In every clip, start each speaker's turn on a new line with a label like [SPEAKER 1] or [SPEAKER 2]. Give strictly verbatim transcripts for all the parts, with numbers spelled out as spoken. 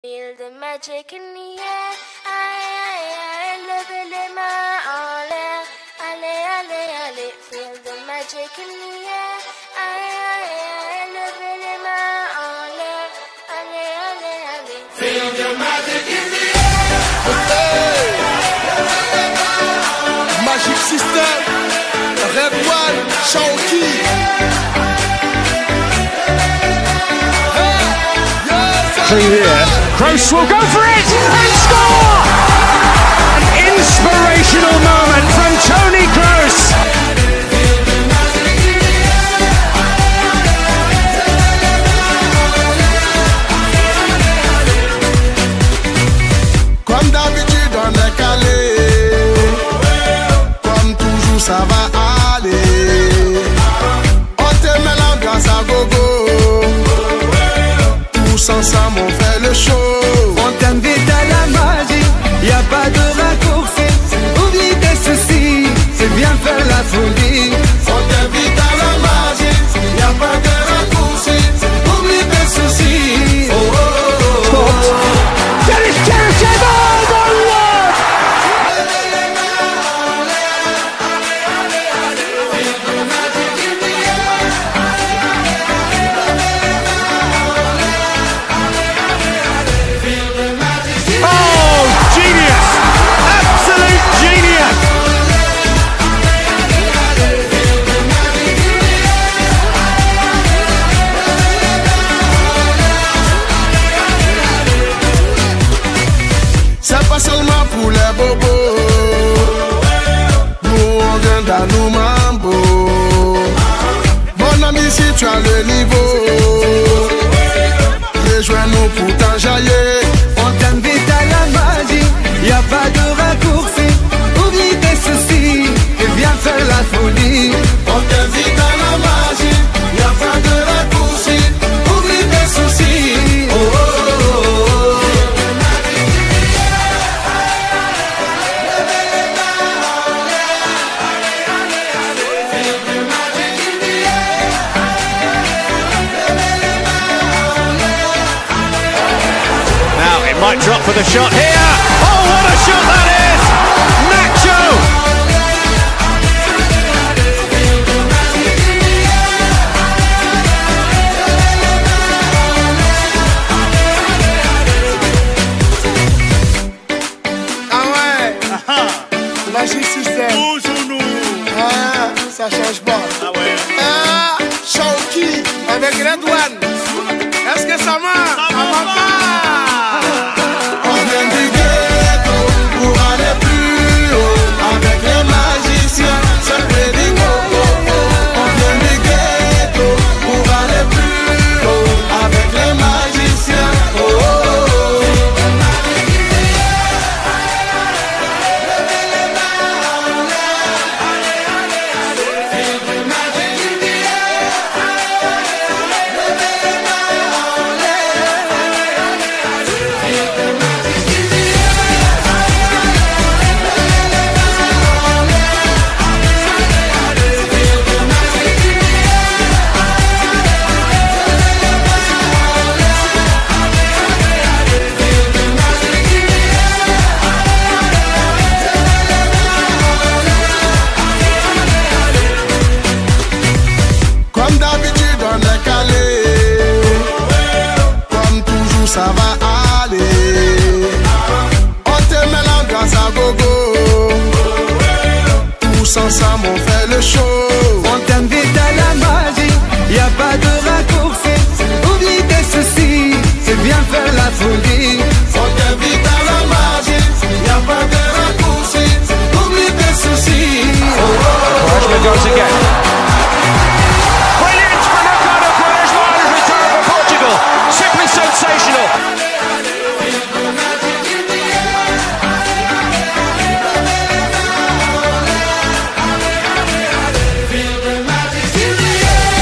[SPEAKER 1] Feel the magic in the air, aïe aïe aïe, levez les mains en l'air, allez allez allez. Feel the magic in the air, aïe aïe aïe, levez les mains en l'air, allez allez allez.
[SPEAKER 2] Feel the magic in the air. Magic System, Red One, Shaoki.
[SPEAKER 3] Here. Kroos will go for it and score! An inspirational moment from Toni Kroos.
[SPEAKER 2] Comme d'habitude on est calé, comme toujours ça va aller. On te met l'ambiance à gogo. Tous ensemble on fait le show.
[SPEAKER 4] On t'invite à la magie, y a pas de raccourci. Oublie tes soucis, c'est bien faire la folie.
[SPEAKER 2] On t'invite à la magie, y a pas de raccourci. Oublie tes soucis. Oh oh oh oh.
[SPEAKER 3] Dennis Cheryshev, oh my word!
[SPEAKER 2] C'est pas seulement pour les bobos, nous on vient d'Anou Mambo. Mon ami, si tu as le niveau, rejoins-nous pour t'enjailler.
[SPEAKER 4] On t'invite à la magie, y a pas de raccourci. Oublie tes soucis, et viens faire la folie.
[SPEAKER 2] On t'invite à la magie, y a pas de raccourci. Oublie tes soucis. Oh oh oh oh.
[SPEAKER 3] Might drop for the shot here. Oh, what a shot that is! Nacho!
[SPEAKER 2] Ah ouais. Magic System.
[SPEAKER 5] Toujours nous.
[SPEAKER 2] Ah, ça change pas.
[SPEAKER 5] Ah ouais.
[SPEAKER 2] Ah, Shaoki avec Red One. Est-ce que ça marche?
[SPEAKER 5] Ça va pas.
[SPEAKER 2] On vient du ghetto pour aller plus haut. Avec les magiciens, c'est le Pédigo. On vient du ghetto pour aller plus haut. Avec les magiciens. Oh, oh, oh. Comme d'habitude on est calé, comme toujours ça va aller. On te met l'ambiance à gogo. Tous ensemble on fait le show.
[SPEAKER 4] On t'invite à la magie, y a pas de raccourci. Oublie tes soucis, c'est bien faire la folie.
[SPEAKER 2] On t'invite à la magie, y a pas de raccourci. Oublie tes soucis. Oh, oh, oh.
[SPEAKER 3] Quaresma goes again. Brilliant from Ricardo Quaresma on his return for Portugal. Simply sensational.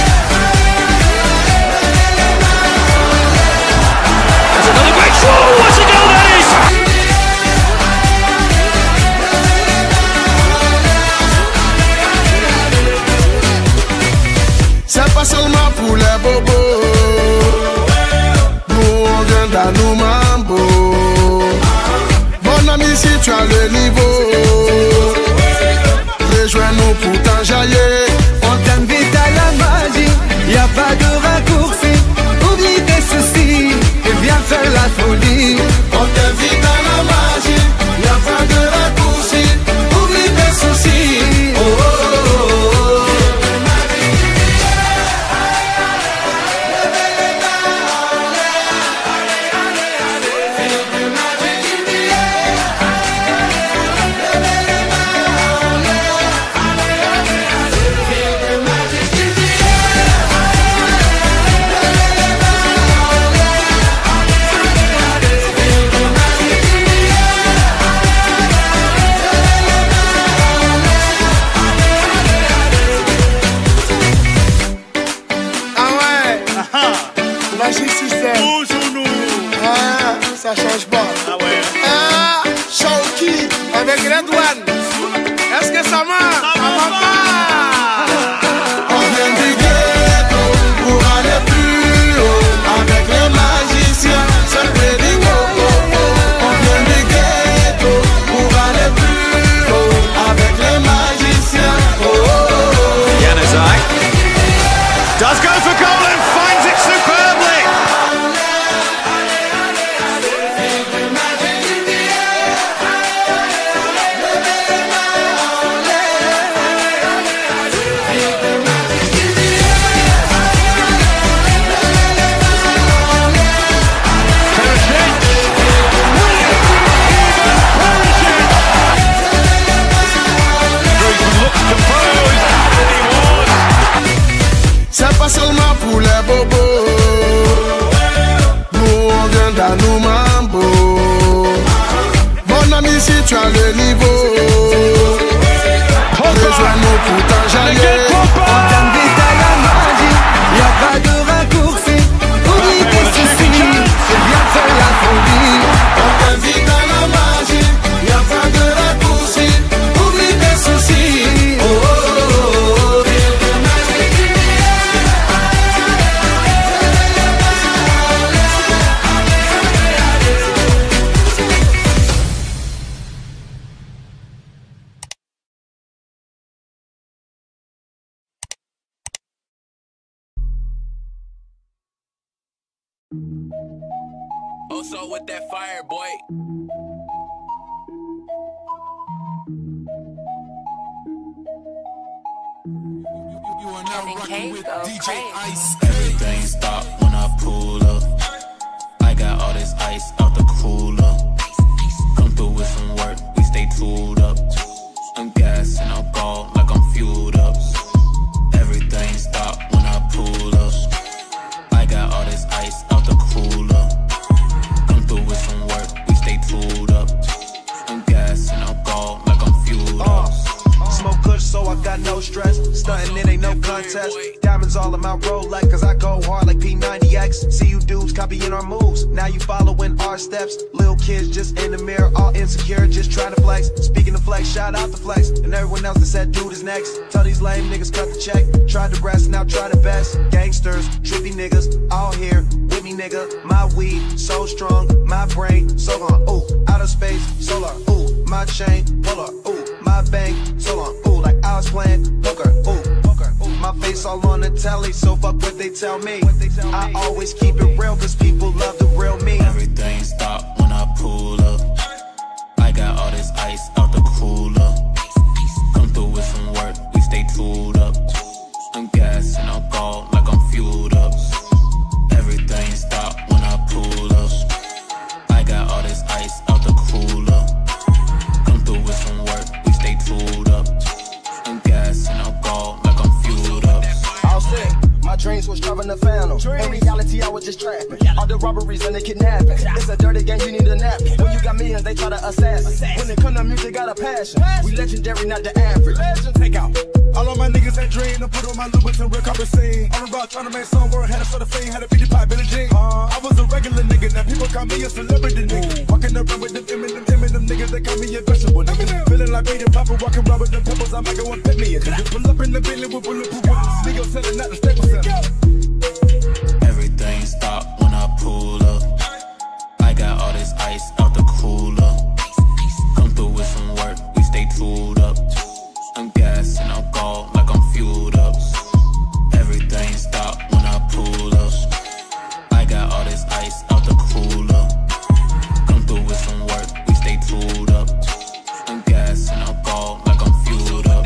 [SPEAKER 3] There's another great throw.
[SPEAKER 2] tu as le niveau. Rejoins-nous pour t'enjailler.
[SPEAKER 4] On t'invite à la magie, y a pas de raccourci. Oublie tes soucis et viens faire la folie.
[SPEAKER 2] On t'invite à la magie, y a pas de raccourci. Oublie tes soucis. Oh, oh, oh, oh.
[SPEAKER 5] Ça change pas. Ah ouais. Ah, Shawky avec Red One. Est-ce que ça marche? Ça va pas.
[SPEAKER 2] On vient du ghetto pour aller plus haut. Avec les magiciens, c'est le pédigo. On vient du ghetto pour aller plus haut. Avec les magiciens. Oh, oh, oh.
[SPEAKER 3] Januzaj does go for goal and finds it superbly.
[SPEAKER 2] C'est pas seulement pour les bobos. Nous on vient d'Anou Mambo. Mon ami, si tu as le niveau, rejoins-nous pour t'enjailler.
[SPEAKER 4] On t'invite à la magie, y a pas de raccourci. Oublie tes soucis et viens faire la folie.
[SPEAKER 2] On t'invite à la magie, y a pas de raccourci. Oublie tes soucis. Oh, oh, oh, oh.
[SPEAKER 6] Also with that fire, boy.
[SPEAKER 2] You are now rocking with D J Ice.
[SPEAKER 7] Everything stop when I pull up. I got all this ice out the cooler. Come through with some work, we stay tooled up. I'm gas and alcohol like I'm fueled up. Everything stop when I pull up. I got all this ice out the cooler. Come through with some work, we stay tooled up. I'm gas and alcohol like I'm fueled up.
[SPEAKER 8] Smoke kush, so I got no stress. Stuntin', it ain't no contest. Diamonds all in my Rolex, cause I go hard like P ninety X. See you dudes copying our moves, now you following our steps. Little kids just in the mirror, all insecure, just trying to flex. Speaking of flex, shout out to flex. And everyone else that said dude is next. Tell these lame niggas cut the check. Tried the rest, now try the best. Gangsters, trippy niggas, all here with me nigga. My weed, so strong, my brain, so long. Ooh, outer space, solar. Ooh, my chain, polar. Ooh, my bank, so long. Ooh, like I was playing poker. Ooh, poker. Ooh, my face all on the telly, so fuck what they tell me. I always keep it real, cause people love the real me.
[SPEAKER 7] Everything stop when I pull up. I got all this ice out the cooler. Come through with some work, we stay tooled up. I'm gas and alcohol like I'm fueled up. Everything stop when I pull up. I got all this ice out the cooler. Come through with some work, we stay tooled up. I'm gas and alcohol like I'm fueled up.
[SPEAKER 8] All set. My dreams was driving the phantom. In reality, I was just trapping. All the robberies and the kidnapping. It's a dirty game, you need a nap. When you got millions, they try to assassin. When it come to music, got a passion. We legendary, not the average. Take out.
[SPEAKER 9] All of my niggas that dream, I put on my Louboutin real carpet scene. On the rock, trying to make some word, had it for the fame, had a fifty pie, Billie Jean. Uh, I was a regular nigga, now people call me a celebrity nigga. Walking around with them Eminem, Eminem niggas, they call me a vegetable nigga. Feeling like Peter Papa, walking around with them pebbles, I might go and pet me a nigga. Pull up in the Bentley with bulletproof bullets, niggas selling out the Staples Center.
[SPEAKER 7] Everything stop when I pull up. I got all this ice out the cooler. Come through work, we stay tooled up. I'm gassing, I'm gone like I'm fueled up. Everything stop when I pull up. I got all this ice out the cooler. Come through with some work, we stay tooled up. I'm gassing, I'm gone like I'm fueled up.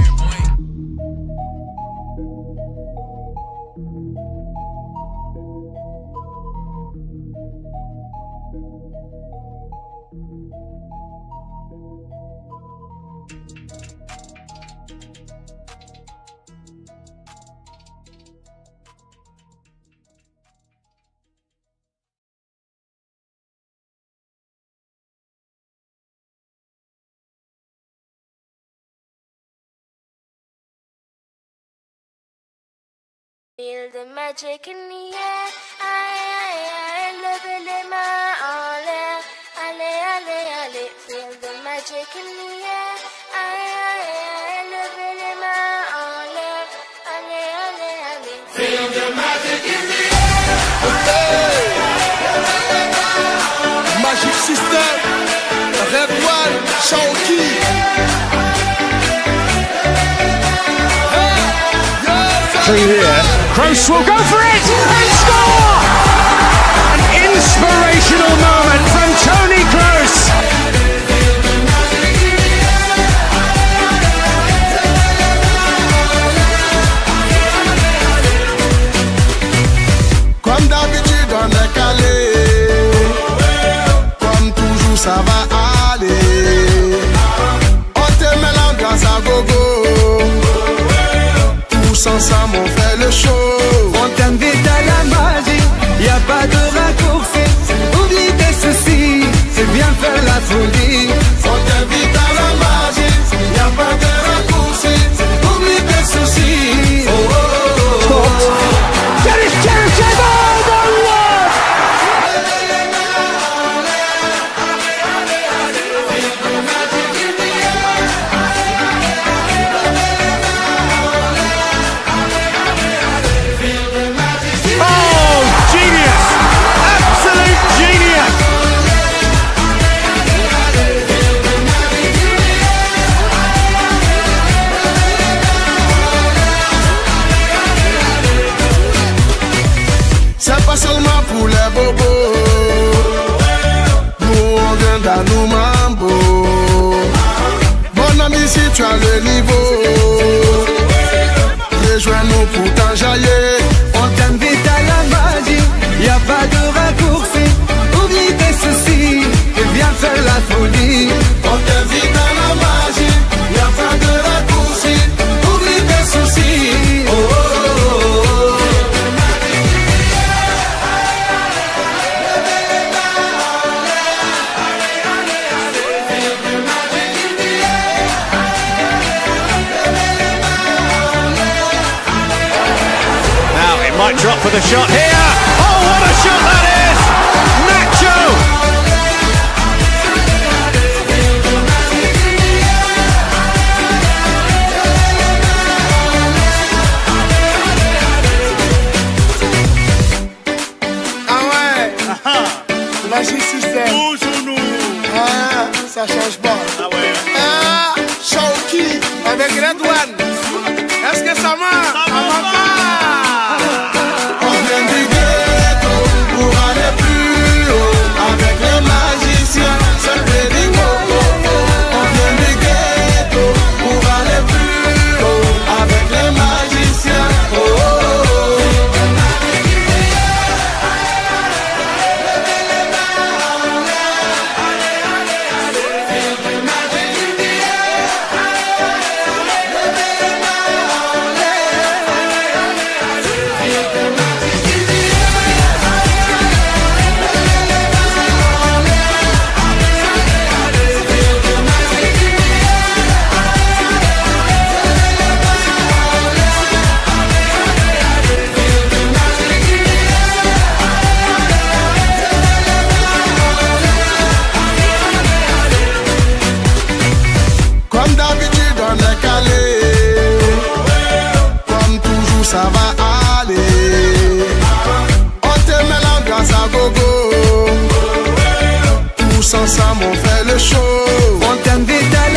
[SPEAKER 1] Feel the magic in the air, aïe aïe aïe, levez les mains en l'air, allez allez allez. Feel the magic in the air, aïe aïe aïe, levez les mains en l'air, allez allez allez.
[SPEAKER 2] Feel the magic in the air.
[SPEAKER 5] Magic System, Red One, Shawky.
[SPEAKER 3] See here, Kroos will go for it and score! An inspirational moment from Toni Kroos.
[SPEAKER 5] Comme d'habitude on est calé, comme toujours ça va aller. On te met l'ambiance à gogo. Ensemble on fait le show.
[SPEAKER 4] On t'invite à la magie, y a pas de raccourci. Oublie tes soucis, c'est bien faire la folie.
[SPEAKER 5] On t'invite à la magie, y a pas de raccourci. Oublie tes soucis. Oh oh oh oh.
[SPEAKER 3] Dennis Cheryshev, oh my word!
[SPEAKER 5] Pas seulement pour les bobos, nous on vient dans nos mambo. Mon ami, si tu as le niveau, rejoins-nous pour t'enjailler.
[SPEAKER 4] On t'invite à la magie, y a pas de raccourci. Oublie tes soucis, et viens faire la folie.
[SPEAKER 5] On t'invite à la magie, y a pas de raccourci. Oublie tes soucis. Oh oh oh oh.
[SPEAKER 3] Might drop for the shot here. Oh, what a shot that is! Nacho!
[SPEAKER 5] Ah ouais. Magic System.
[SPEAKER 9] Toujours nous.
[SPEAKER 5] Ah, ça change pas.
[SPEAKER 9] Ah ouais.
[SPEAKER 5] Ah, Shawky avec Red One. Est-ce que ça marche? Ça va pas.
[SPEAKER 4] ensemble on fait le show. On t'invite à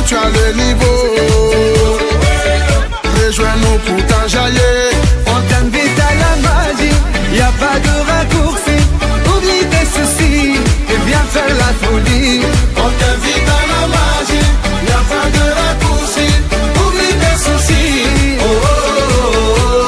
[SPEAKER 2] tu as le niveau. Rejoins-nous pour t'enjailler.
[SPEAKER 4] On t'invite à la magie, y a pas de raccourci. Oublie tes soucis et viens faire la folie.
[SPEAKER 2] On t'invite à la magie, y a pas de raccourci. Oublie tes soucis. Oh, oh, oh, oh.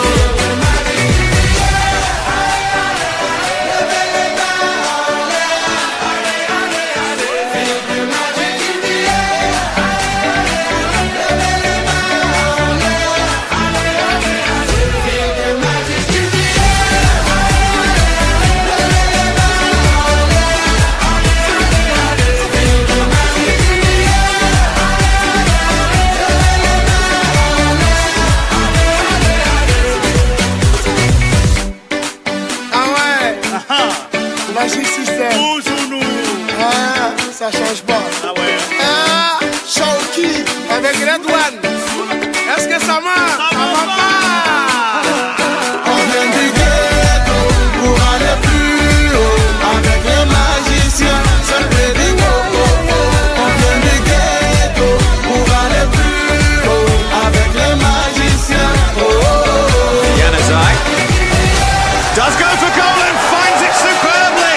[SPEAKER 5] Magic System. Ah, ça change pas.
[SPEAKER 3] Ah ouais.
[SPEAKER 5] Ah, Shawky avec Red One. Est-ce que ça marche? Ça va pas.
[SPEAKER 2] On vient du ghetto pour aller plus haut. Avec les magiciens, c'est Freddy Coco. On vient du ghetto pour aller plus haut. Avec les magiciens. Oh, oh, oh.
[SPEAKER 3] Januzaj does go for goal and finds it superbly.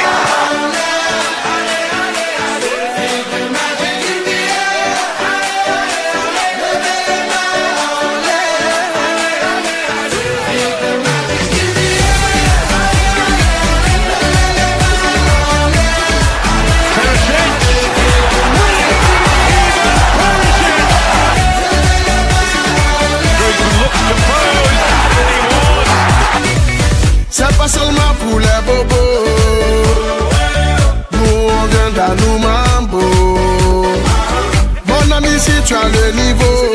[SPEAKER 2] C'est pas seulement pour les bobos. Nous on vient d'Anoumambo. Mon ami, si tu as le niveau.